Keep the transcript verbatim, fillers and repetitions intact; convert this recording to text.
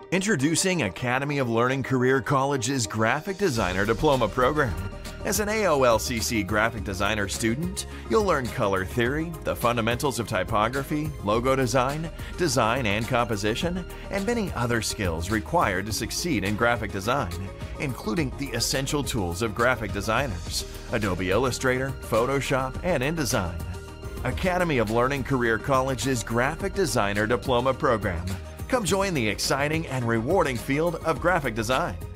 Introducing Academy of Learning Career College's Graphic Designer Diploma Program. As an A O L C C graphic designer student, you'll learn color theory, the fundamentals of typography, logo design, design and composition, and many other skills required to succeed in graphic design, including the essential tools of graphic designers: Adobe Illustrator, Photoshop, and InDesign. Academy of Learning Career College's Graphic Designer Diploma Program. Come join the exciting and rewarding field of graphic design.